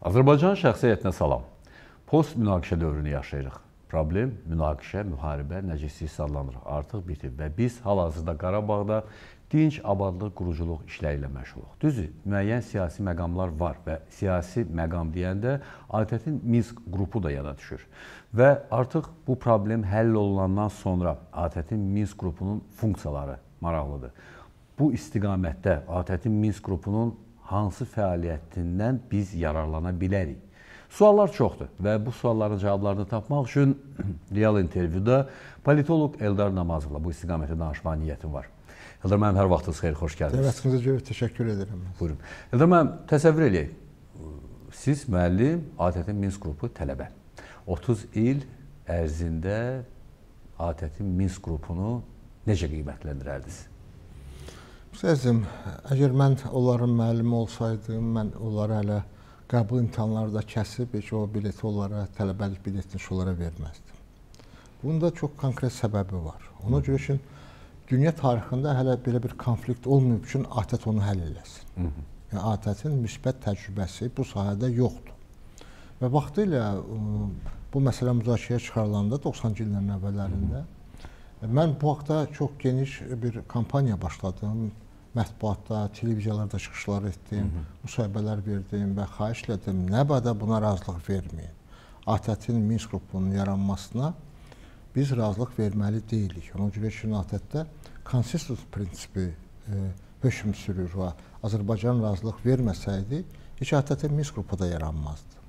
Azərbaycan şəxsiyyətinə salam. Post-münaqişə dövrünü yaşayırıq. Problem, münaqişə, müharibə, nəcəslik adlanır. Artıq bitib və biz hal-hazırda Qarabağda dinc abadlıq, quruculuq işləri ilə məşğuluq. Düzdür, müəyyən siyasi məqamlar var və siyasi məqam deyəndə ATƏT-in Minsk qrupu da yana düşür. Və artıq bu problem həll olunandan sonra ATƏT-in Minsk qrupunun funksiyaları maraqlıdır. Bu istiqamətdə ATƏT-in Minsk qrupunun hansı fəaliyyətindən biz yararlana bilərik? Suallar çoxdur və bu sualların cavablarını tapmaq üçün real intervyuda politoloq Eldar Namazovla bu istiqamətdə danışma niyyətim var. Eldar müəllim, hər vaxtınız xeyir, xoş gəldiniz. Dəvətinizə görə təşəkkür edirəm. Buyurun. Eldar müəllim, təsəvvür edək. Siz müəllim, ATƏT-in Minsk qrupu tələbə. 30 il ərzində ATƏT-in Minsk qrupunu necə qiymətləndirərdiniz? Əzizim, əgər mən onların müəllimi olsaydım, mən onları hələ qəbul imtahanları da kəsib, heç o bileti onlara, tələbəlik biletini onlara verməzdim. Bunda çox konkret səbəbi var. Ona görə ki, dünya tarixində hələ belə bir konflikt olmayıb üçün ATƏT onu həll eləsin. Yəni, ATƏT-in müsbət təcrübəsi bu sahədə yoxdur. Və vaxtilə bu məsələ müzakirəyə çıxarılanda 90-cı illərin əvvəllərində mən bu haqda çox geniş bir kampaniya başladım. Mətbuatda, televiziyalarda çıxışlar etdim, müsahibələr verdim və xahiş elədim, nəbədə buna razılıq verməyin. ATƏT-in Minsk qrupunun yaranmasına biz razılıq verməli deyilik. Ona görə ki, ATƏT-də konsensus prinsipi hökm sürür və Azərbaycan razılıq verməsəydi, heç ATƏT-in Minsk qrupu da yaranmazdı.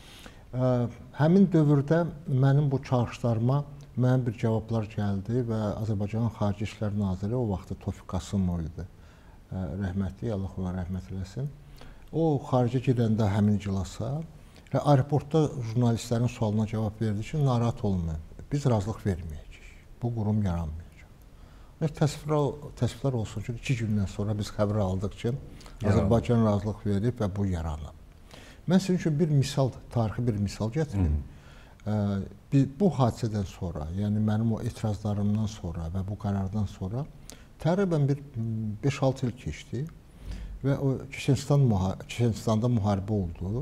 Həmin dövrdə mənim bu çağırışlarıma müəyyən bir cavablar gəldi və Azərbaycanın Xarici İşlər Naziri o vaxtı Tofiq Qasımov idi. Rəhmətli, Allah ona rəhmət eləsin. O, xaricə gedəndə həmin iclasa və aeroportda jurnalistlərin sualına cavab verdi ki, narahat olmayın, biz razılıq verməyəcəyik, bu qurum yaranmayacaq. Təsviflər olsun ki, 2 gündən sonra biz xəbər aldıq ki, Azərbaycan razılıq verib və bu yaranıb. Mən sizin üçün bir misal, tarixi bir misal gətirim. Bu hadisədən sonra, yəni mənim o etirazlarımdan sonra və bu qərardan sonra təqribən bir 5-6 il keçdi və o Çeçenistanda müharibə oldu,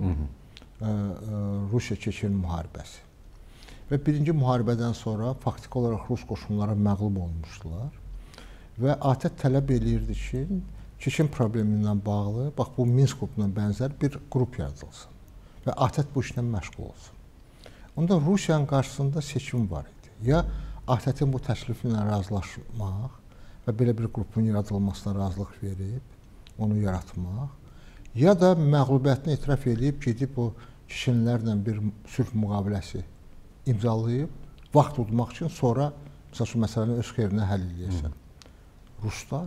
Rusiya-Çeçen müharibəsi. Və birinci müharibədən sonra faktiki olaraq Rus qoşunları məğlub olmuşdular və ATƏT tələb eləyirdi ki, Çeçen problemi ilə bağlı, bax bu Minsk qrupuna bənzər bir qrup yaradılsın və ATƏT bu işlə məşğul olsun. Onda Rusiyanın qarşısında seçim var idi. Ya ATƏT-in bu təklifi ilə razılaşmaq və belə bir qrupun yaradılmasına razılıq verib, onu yaratmaq, ya da məğlubiyyətini etiraf edib, gedib o Çeçenlərlə bir sülh müqaviləsi imzalayıb, vaxt udmaq üçün sonra məsələni öz xeyrinə həll edəcəksən. Ruslar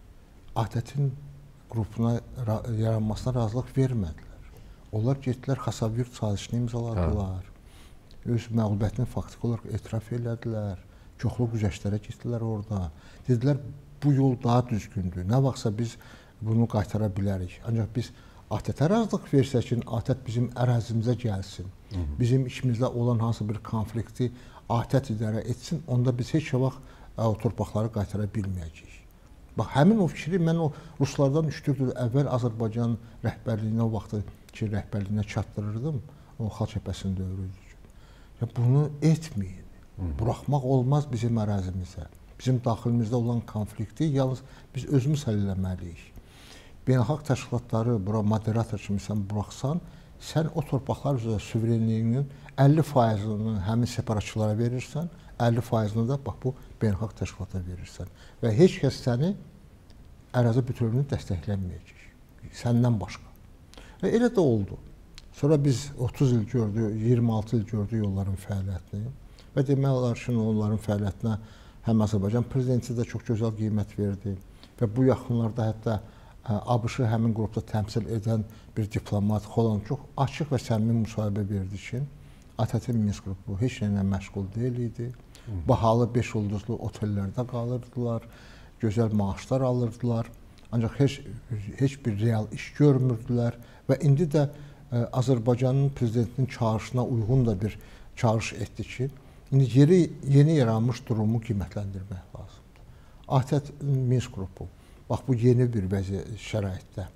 ATƏT-in qrupuna yaranmasına razılıq vermədilər. Onlar getdilər, Xasavyurt sazişini imzaladılar, öz məğlubiyyətini faktiki olaraq etiraf elədilər, çoxlu güzəştlərə getdilər orada. Dedilər, bu yol daha düzgündür. Nə vaxtsa biz bunu qaytara bilərik. Ancaq biz ATƏT-ə razılıq versək ki, ATƏT bizim ərazimizə gəlsin, bizim içimizdə olan hansı bir konflikti ATƏT idarə etsin, onda biz heç vaxt o torpaqları qaytara bilməyəcəyik. Bax, həmin o fikri mən o Ruslardan 3-4 il əvvəl Azərbaycan rəhbərliyinə, o vaxtı ki, rəhbərliyinə çatdırırdım, o xalq cəbhəsinin dövrüydü. Bunu etməyin. Buraxmaq olmaz bizim ərazimizə. Bizim daxilimizdə olan konflikti yalnız biz özümüz həll eləməliyik. Beynəlxalq təşkilatları bura moderator kimi sən buraxsan, sən o torpaqlar üzrə suverenliyinin 50%-ni həmin separatçılara verirsən, 50%-ni də bax bu beynəlxalq təşkilata verirsən. Və heç kəs səni ərazi bütövlüyünü dəstəklənməyəcək. Səndən başqa. Və elə də oldu. Sonra biz 30 il gördük, 26 il gördük onların fəaliyyətini. Və demək olar ki, onların fəaliyyətinə həm Azərbaycan prezidenti də çox gözəl qiymət verdi və bu yaxınlarda hətta ABŞ-ı həmin qrupda təmsil edən bir diplomat Xolan çox açıq və səmimi müsahibə verdi ki, ATƏT-in Minsk qrupu heç nə ilə məşğul deyil idi. Bahalı 5 ulduzlu otellərdə qalırdılar, gözəl maaşlar alırdılar, ancaq heç bir real iş görmürdülər və indi də Azərbaycanın prezidentinin çağırışına uyğun da bir çağırış etdi ki, İndi yeni yaranmış durumu qiymətləndirmək lazımdır. ATƏT Minsk qrupu, bax bu yeni bir şəraitdə, bu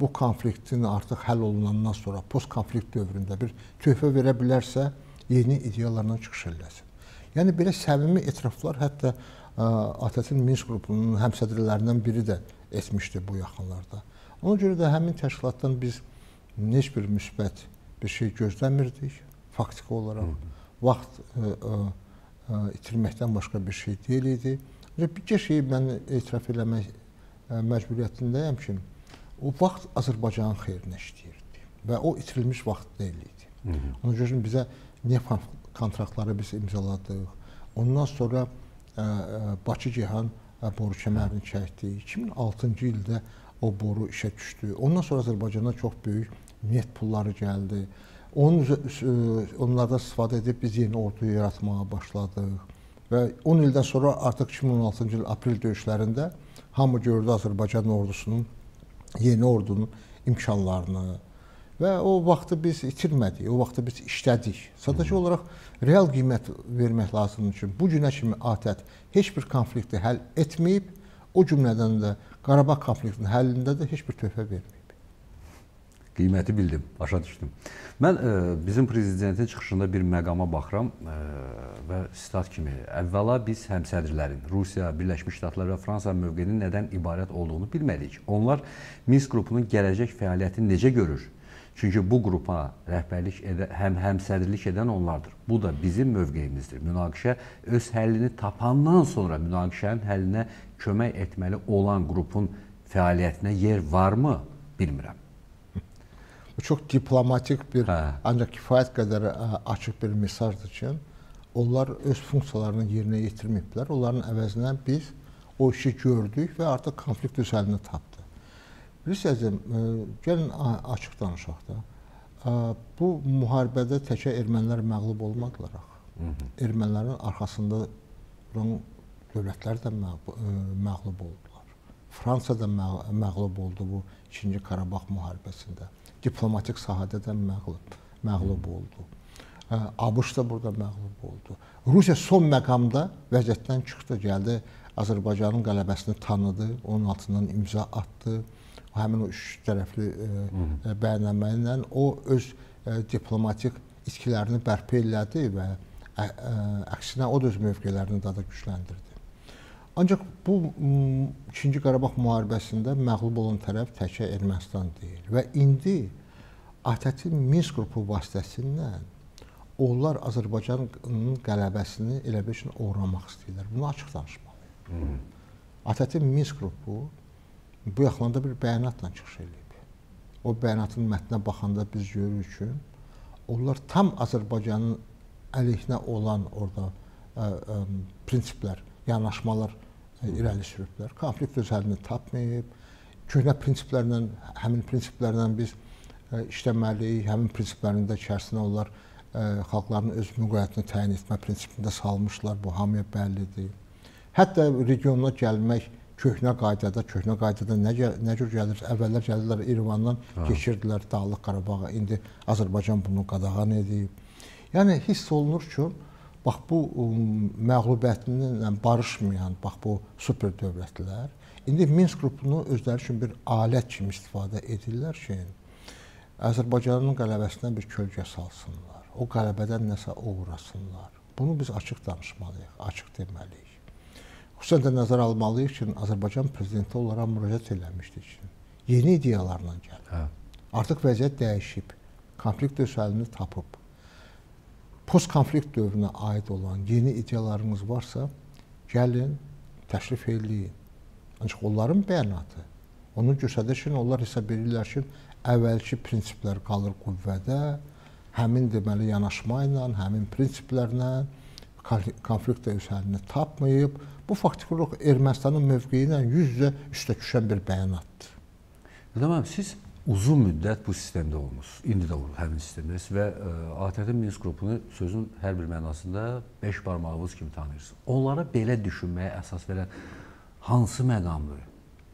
bu konfliktin artıq həll olunandan sonra post-konflikt dövründə bir töhfə verə bilərsə, yeni ideyalarla çıxış eləsin. Yəni belə səmimi etiraflar hətta ATƏT-in Minsk qrupunun həmsədrlərindən biri də etmişdi bu yaxınlarda. Ona görə də həmin təşkilatdan biz heç bir müsbət bir şey gözləmirdik faktiki olaraq. Vaxt itirməkdən başqa bir şey deyil idi. Bir şeyi mən etiraf eləmək məcburiyyətindəyəm ki, o vaxt Azərbaycanın xeyrinə işləyirdi və o itirilmiş vaxt deyil idi. Ona görə bizə neft kontraktları biz imzaladıq. Ondan sonra Bakı-Ceyhan boru kəmərini çəkdik. 2006-cı ildə o boru işə düşdü. Ondan sonra Azərbaycana çox böyük neft pulları gəldi. Onlardan istifadə edib biz yeni ordu yaratmağa başladıq. Və 10 ildən sonra artıq 2016-cı il aprel döyüşlərində hamı gördü Azərbaycan ordusunun, yeni ordunun imkanlarını. Və o vaxtı biz itirmədik, o vaxtı biz işlədik. Sadəcə olaraq real qiymət vermək lazımdır ki, bu günə kimi ATƏT heç bir konflikti həll etməyib, o cümlədən də Qarabağ konfliktinin həllində də heç bir töhfə verməyib. Qiyməti bildim, başa düşdüm. Mən bizim prezidentin çıxışında bir məqama baxıram və sitat kimi, əvvəla biz həmsədrlərin, Rusiya, Birləşmiş Ştatlar və Fransa mövqeyinin nədən ibarət olduğunu bilmədik. Onlar Minsk qrupunun gələcək fəaliyyətini necə görür? Çünki bu qrupa rəhbərlik həmsədrlik edən onlardır. Bu da bizim mövqeyimizdir. Münaqişə öz həllini tapandan sonra münaqişənin həllinə kömək etməli olan qrupun fəaliyyətinə yer varmı? Bilmirəm. Bu çox diplomatik bir, ancaq kifayət qədər açıq bir mesajdır ki, onlar öz funksiyalarını yerinə yetirməyiblər. Onların əvəzinə biz o işi gördük və artıq konflikt öz həlini tapdı. Bilirsiniz, gəlin açıq danışaq da. Bu müharibədə təkcə ermənilər məğlub olmadılar. Ermənilərin arxasında duran dövlətlər də məğlub oldular. Fransa da məğlub oldu bu 2-ci Qarabağ müharibəsində. Diplomatik sahədə də məğlub oldu. ABŞ da burada məğlub oldu. Rusiya son məqamda vəziyyətdən çıxdı, gəldi, Azərbaycanın qələbəsini tanıdı, onun altından imza atdı. Həmin o üç tərəfli bəyannamə ilə o öz diplomatik itkilərini bərpa elədi və əksinə o da öz mövqelərini daha da gücləndirdi. Ancaq bu 2-ci Qarabağ müharibəsində məğlub olan tərəf təkcə Ermənistan deyil və indi ATƏT-in Minsk qrupu vasitəsilə onlar Azərbaycanın qələbəsini elə bir üçün uğramaq istəyirlər. Bunu açıq danışmalıyıq. ATƏT-in Minsk qrupu bu yaxınlarda bir bəyanatla çıxış edib. O bəyanatın mətninə baxanda biz görürük ki, onlar tam Azərbaycanın əleyhinə olan orada prinsiplər, yanaşmalar irəli sürüblər. Konflikt öz həlini tapmayıb. Köhnə prinsiplərlə, həmin prinsiplərlə biz işləməliyik. Həmin prinsiplərin də içərisinə onlar xalqların öz müqayyətini təyin etmə prinsipində salmışlar. Bu hamıya bəllidir. Hətta regionuna gəlmək köhnə qaydada nə cür gəlir? Əvvəllər gəlirlər İrəvandan, keçirdilər Dağlıq Qarabağa, indi Azərbaycan bunu qadağan edib. Yəni hiss olunur ki, bax bu məğlubiyyətinlə barışmayan, bax bu super dövlətlər indi Minsk qrupunu özləri üçün bir alət kimi istifadə edirlər ki, Azərbaycanın qələbəsinə bir kölgə salsınlar, o qələbədən nəsə uğrasınlar. Bunu biz açıq danışmalıyıq, açıq deməliyik. Xüsusən də nəzər almalıyıq ki, Azərbaycan prezidenti onlara müraciət eləmişdi ki, yeni ideyalarla gəlir. Artıq vəziyyət dəyişib, konflikt öz həlini tapıb. Post-konflikt dövrünə aid olan yeni ideyalarınız varsa, gəlin, təşrif eləyin. Ancaq onların bəyanatı, onu göstərir ki, onlar hesab edirlər ki, əvvəlki prinsiplər qalır qüvvədə, həmin deməli yanaşma ilə, həmin prinsiplərlə konflikt öz həlini tapmayıb. Bu faktiki olaraq Ermənistanın mövqeyi ilə yüz-yüzə üstə düşən bir bəyanatdır. Tamam, siz uzun müddət bu sistemdə olmusunuz. İndi də həmin sistemdəsiz və ATƏT-in Minsk qrupunu sözün hər bir mənasında 5 barmağınız kimi tanıyırsınız. Onlara belə düşünməyə əsas verən hansı məqamdır?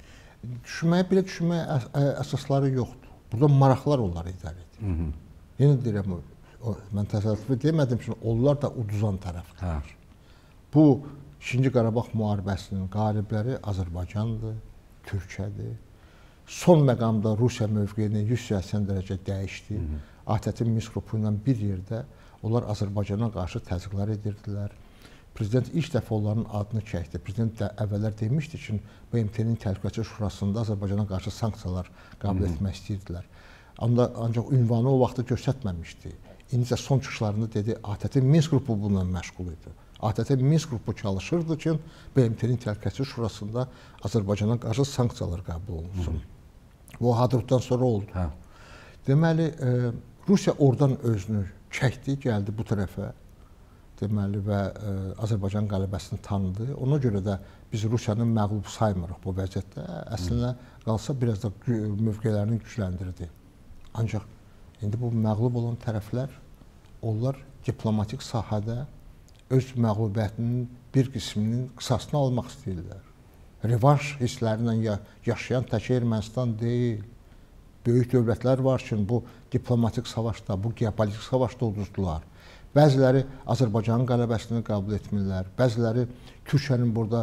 Belə düşünməyə əsasları yoxdur. Burada maraqlar onları idarə edir. Yenə deyirəm, mən təsadüfi demədim ki, onlar da uduzan tərəfdir. Bu 2-ci Qarabağ müharibəsinin qalibləri Azərbaycandır, Türkiyədir. son məqamda Rusiya mövqeyini 180 dərəcə dəyişdi. ATƏT-in Minsk qrupu ilə bir yerdə onlar Azərbaycana qarşı təzyiqlər edirdilər. Prezident ilk dəfə onların adını çəkdi. Prezident də əvvəllər demişdi ki, BMT-nin Təhlükəsizlik Şurasında Azərbaycana qarşı sanksiyalar qəbul etmək istəyirdilər. Ancaq ünvanı o vaxtı göstərməmişdi. İndi isə son çıxışlarında dedi, ATƏT-in Minsk qrupu bununla məşğul idi. ATƏT-in Minsk qrupu çalışırdı ki, BMT-nin Təhlükəsizlik Şurasında Azərbaycana qarşı sanksiyalar qəbul olunsun. Bu Hadrutdan sonra oldu. Deməli, Rusiya oradan özünü çəkdi, gəldi bu tərəfə. Deməli, və Azərbaycan qələbəsini tanıdı. Ona görə də biz Rusiyanın məğlub saymırıq bu vəziyyətdə. Əslində qalsa biraz da mövqelərini gücləndirdi. Ancaq indi bu məğlub olan tərəflər, onlar diplomatik sahədə öz məğlubiyyətinin bir qisminin qisasını almaq istəyirlər. Revanş hisslərlə yaşayan tək Ermənistan deyil. Böyük dövlətlər var ki, bu diplomatik savaşda, bu geopolitik savaşda uduzdular. Bəziləri Azərbaycanın qələbəsini qəbul etmirlər, bəziləri Türkiyənin burada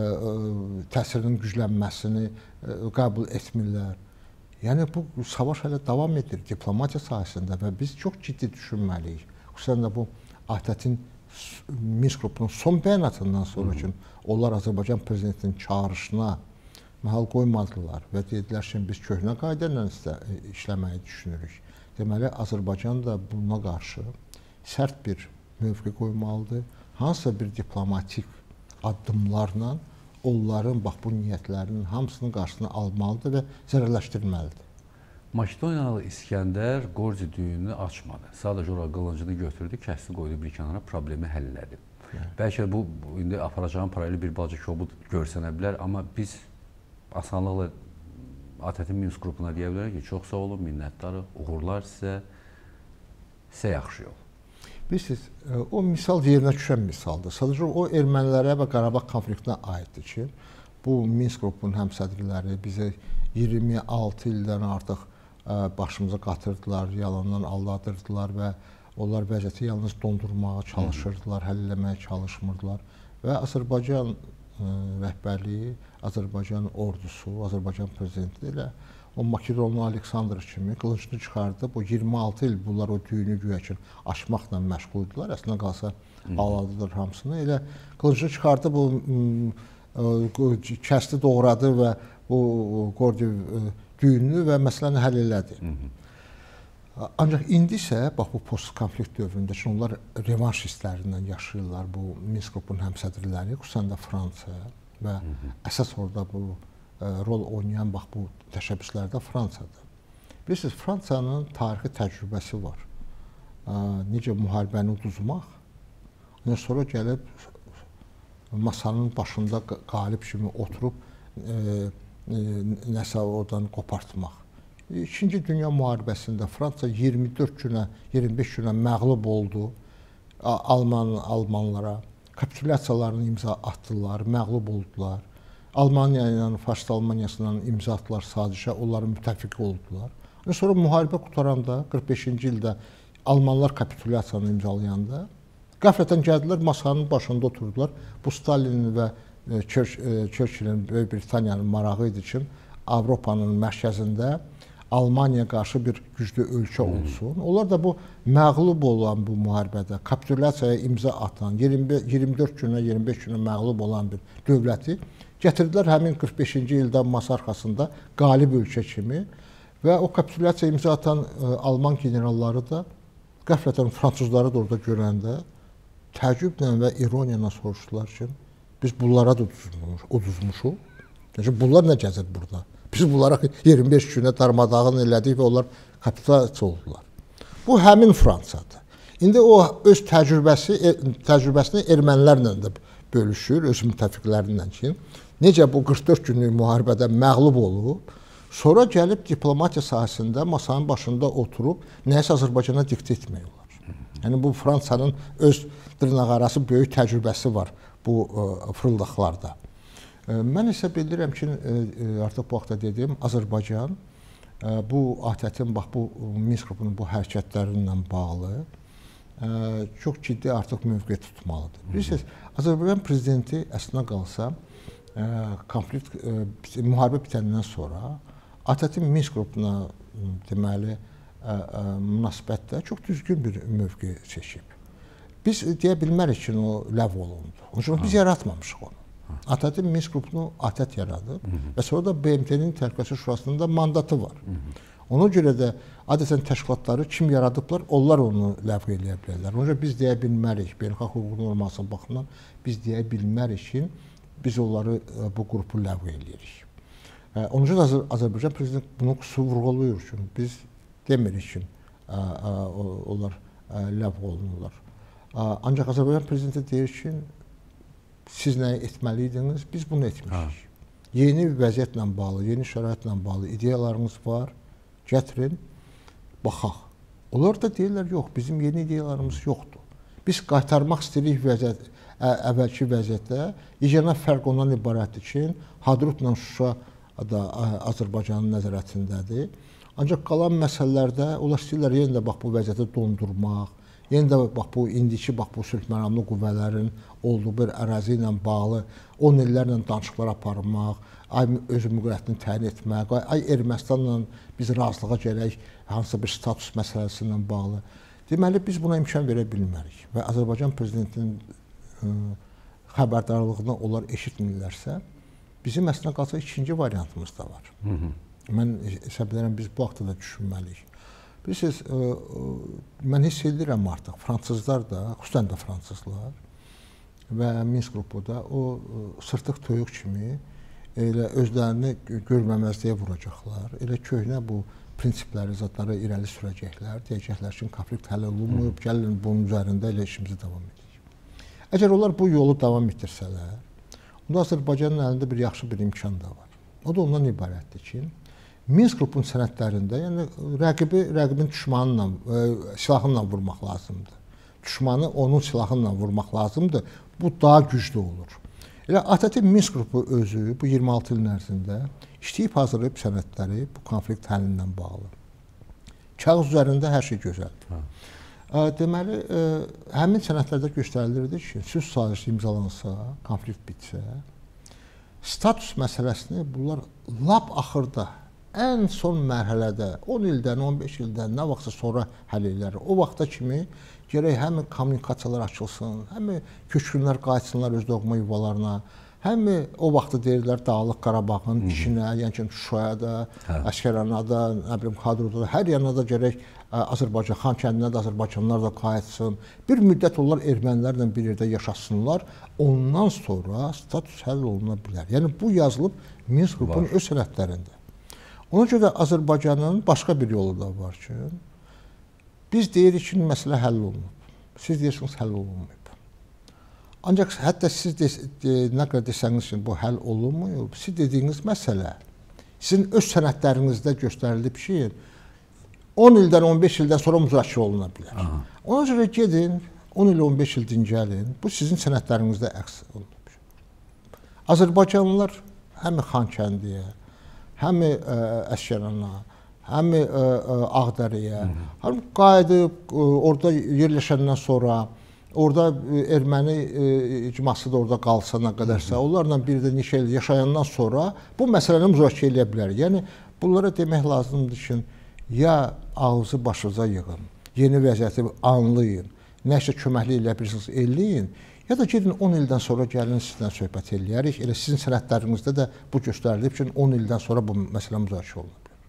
təsirinin güclənməsini qəbul etmirlər. Yəni, bu savaş hələ davam edir diplomatiya sahəsində və biz çox ciddi düşünməliyik. Xüsusən də bu ATƏT-in Minsk qrupunun son bəyanatından sonra ki, onlar Azərbaycan prezidentinin çağırışına məhal qoymadılar və dedilər ki, biz köhnə qayda ilə işləməyi düşünürük. Deməli, Azərbaycan da buna qarşı sərt bir mövqe qoymalıdır. Hansısa bir diplomatik addımlarla onların bu niyyətlərinin hamısının qarşısını almalıdır və zərərləşdirməlidir. Makedoniyalı İskəndər Qorci düyününü açmadı. Sadəcə oraya qılıncını götürdü, kəsdi, qoydu bir kənara, problemi həll elədi. Bəlkə bu indi aparacağım paralel bir balaca kobud görsənə bilər, amma biz asanlıqla ATƏT-in Minsk qrupuna deyə bilərik ki, çox sağ olun, minnətdarıq, uğurlar sizə yaxşı yol. Bilirsiniz, o misal yerinə düşən misaldır. Sadəcə o ermənilərə və Qarabağ konfliktinə aiddir ki, bu Minsk qrupunun həmsədrləri bizə 26 ildən artıq başımıza qatırdılar, yalandan aldadırdılar və onlar vəziyyəti yalnız dondurmağa çalışırdılar, həll eləməyə çalışmırdılar. Və Azərbaycan rəhbərliyi, Azərbaycan ordusu, Azərbaycan prezidenti ilə o Makedonlu Aleksandr kimi qılıncını çıxardı. Bu 26 il bunlar o düyünü güya ki açmaqla məşğul idilər. Əslində qalsa ağladılar hamısını. Elə qılıncını çıxardı, bu kəsdi, doğradı və bu Qordi düyününü və məsələni həll elədi. Ancaq indi isə, bax bu post-konflikt dövründə ki, onlar revanş hisslərindən yaşayırlar bu Minsk qrupunun həmsədrləri, xüsusən də Fransa və əsas orada bu rol oynayan bax bu təşəbbüslərdə Fransadır. Bilirsiniz, Fransanın tarixi təcrübəsi var. Necə müharibəni uduzmaq, sonra gəlib masanın başında qalib kimi oturub nəsə oradan qopartmaq. İkinci Dünya müharibəsində Fransa 24 günə, 25 günə məğlub oldu Almanlara. Kapitulyasiyalarını imza atdılar, məğlub oldular. Almaniya ilə, Faşist Almaniyasıyla imza atdılar sadişə, onların müttəfiqi oldular. Sonra müharibə qutaranda, 45-ci ildə Almanlar kapitulyasiyanı imzalayanda, qəflətən gəldilər, masanın başında oturdular. Bu Stalinin və Churchillin, Böyük Britaniyanın marağı idi ki, Avropanın mərkəzində Almaniya qarşı bir güclü ölkə olsun. Onlar da bu məğlub olan bu müharibədə, kapitulyasiyaya imza atan, 24 günə, 25 günə məğlub olan bir dövləti gətirdilər həmin 45-ci ildə masa arxasında qalib ölkə kimi və o kapitulyasiyaya imza atan Alman generalları da qəflətən fransızları da orada görəndə təəccüblə və ironiya soruşdular ki, biz bunlara da uduzmuşuq. Bunlar nə gəzir burada? Biz bunlara 25 günə darmadağın elədik və onlar kapitulasiya oldular. Bu həmin Fransadır. İndi o öz təcrübəsini ermənilərlə də bölüşür, öz müttəfiqlərinlə ki, necə bu 44 günlük müharibədə məğlub olub, sonra gəlib diplomatiya sahəsində masanın başında oturub nəyəsə Azərbaycana diktə etmək olar. Yəni bu Fransanın öz dırnaqarası böyük təcrübəsi var bu fırıldaqlarda. Mən isə bildirəm ki, artıq bu vaxtda dediyim, Azərbaycan bu ATƏT-in, bax bu Minsk qrupunun bu hərəkətləri ilə bağlı çox ciddi artıq mövqe tutmalıdır. Bilirsiniz, Azərbaycan prezidenti əslində qalsa, müharibə bitəndən sonra ATƏT-in Minsk qrupuna deməli münasibətdə çox düzgün bir mövqe seçib. Biz deyə bilmərik ki, o ləğv olundu. Onun üçün biz yaratmamışıq onu. ATƏT-in Minsk qrupunu ATƏT yaradıb və sonra da BMT-nin Təhlükəsizlik Şurasının da mandatı var. Ona görə də adətən təşkilatları kim yaradıblar, onlar onu ləğv eləyə bilərlər. Ona görə biz deyə bilmərik, beynəlxalq hüququn olmasına baxımdan biz deyə bilmərik ki, biz onları bu qrupu ləğv eləyirik. Onun üçün Azərbaycan prezidenti bunu xüsusi vurğulayır ki, biz demirik ki, onlar ləğv olunurlar. Ancaq Azərbaycan prezidenti deyir ki, siz nəyi etməliydiniz, biz bunu etmişik. Yeni vəziyyətlə bağlı, yeni şəraitlə bağlı ideyalarımız var, gətirin, baxaq. Onlar da deyirlər, yox, bizim yeni ideyalarımız yoxdur. Biz qaytarmaq istəyirik əvvəlki vəziyyətə. Yeganə fərq ondan ibarətdir ki, Hadrutla Şuşa da Azərbaycanın nəzarətindədir. Ancaq qalan məsələlərdə onlar istəyirlər yenə də bax bu vəziyyəti dondurmaq, yenə də bax bu indiki bax bu sülh məramlı qüvvələrin olduğu bir ərazi ilə bağlı 10 illərlə danışıqlar aparmaq, öz müqəyyətini təyin etmək, Ermənistanla biz razılığa gələk hansısa bir status məsələsi ilə bağlı. Deməli, biz buna imkan verə bilmərik və Azərbaycan prezidentinin xəbərdarlığını onlar eşitmirlərsə, bizim əslində qalsa ikinci variantımız da var. Mən hesab edirəm, biz bu haqda da düşünməliyik. Bilirsiniz, mən hiss edirəm artıq, fransızlar da, xüsusən də fransızlar və Minsk qrupu da o sırtıq toyuq kimi elə özlərini görməməzliyə vuracaqlar, elə köhnə bu prinsipləri, zatları irəli sürəcəklər, deyəcəklər ki, konflikt həll olunmuyub, gəlin bunun üzərində elə işimizi davam edək. Əgər onlar bu yolu davam etirsələr, onda Azərbaycanın əlində bir yaxşı bir imkan da var. O da ondan ibarətdir ki, Minsk qrupunun sənədlərində, yəni rəqibin düşmanıyla, silahınla vurmaq lazımdır. Düşmanı onun silahınla vurmaq lazımdır. Bu daha güclü olur. Elə ATƏT-in Minsk qrupu özü bu 26 ilin ərzində işləyib hazırlayıb sənədləri bu konflikt həllindən bağlı. Kağız üzərində hər şey gözəldir. Deməli, həmin sənədlərdə göstərilirdi ki, sülh sazişi imzalansa, konflikt bitsə, status məsələsini bunlar lap axırda, ən son mərhələdə, 10 ildən, 15 ildən, nə vaxtsa sonra həll edirlər. O vaxta kimi gərək həm kommunikasiyalar açılsın, həm köçkünlər qayıtsınlar öz doğma yuvalarına, həm o vaxtı deyirlər Dağlıq Qarabağın içinə, yəni ki, Şuşaya da, Əskərana da, nə bilim, Hadrutda da, hər yana da gərək Azərbaycan, Xankəndinə də Azərbaycanlılar da qayıtsın. Bir müddət onlar ermənilərlə bir yerdə yaşasınlar, ondan sonra status həll oluna bilər. Yəni, bu yazılıb Minsk qrupunun öz sənədlərində. Ona görə Azərbaycanın başqa bir yolu da var ki, biz deyirik ki, məsələ həll olunub. Siz deyirsiniz, həll olunmayıb. Ancaq hətta siz nə qədər desəniz ki, bu həll olunmayıb, siz dediyiniz məsələ, sizin öz sənədlərinizdə göstərilib ki, 10 ildən, 15 ildən sonra müzakirə oluna bilər. Ona görə gedin, 10 il, 15 il dincəlin, bu sizin sənədlərinizdə əks olunub. Azərbaycanlılar həm Xankəndiyə, həm Əskərana, həm Ağdərəyə, həm qayıdıb orada yerləşəndən sonra, orada erməni icması da orada qalsa nə qədərsə, onlarla bir də neçə il yaşayandan sonra bu məsələni müzakirə edə bilər. Yəni, bunlara demək lazımdır ki, ya ağzı başınıza yığın, yeni vəziyyəti anlayın, nəsə köməkli elə bilirsiniz, eləyin, ya da gedin 10 ildən sonra gəlin sizlə söhbət eləyərik. Elə sizin sənədlərinizdə də bu göstərilib ki, 10 ildən sonra bu məsələ müzakirə oluna bilər.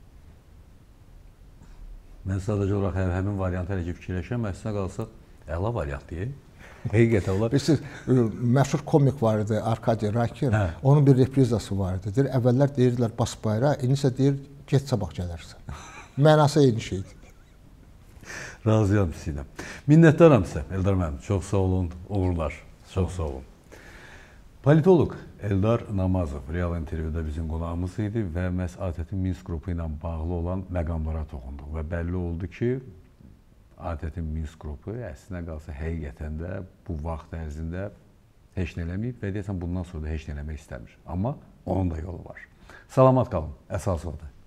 Mən sadəcə olaraq həmin variantı elə ki, fikirləşəm, əslində qalsa əla variant deyil. Həqiqətən olar. Bilirsiniz, məşhur komik var idi, Arkadi Rakin, onun bir reprizası var idi. Deyir, əvvəllər deyirdilər bas bayrağı, indi isə deyir, get sabah gələrsən. Mənası eyni şeydir. Razıyam sizlə. Minnətdaram sizə, Eldar müəllim. Çox sağ olun, uğurlar. Çox sağ olun. Politoloq Eldar Namazov Real intervyuda bizim qonağımız idi və məhz ATƏT-in Minsk qrupu ilə bağlı olan məqamlara toxunduq və bəlli oldu ki, ATƏT-in Minsk qrupu əslində qalsa həqiqətən də bu vaxt ərzində heç nə eləməyib və deyəsən bundan sonra da heç nə eləmək istəmir. Amma onun da yolu var. Salamat qalın, əsas odur.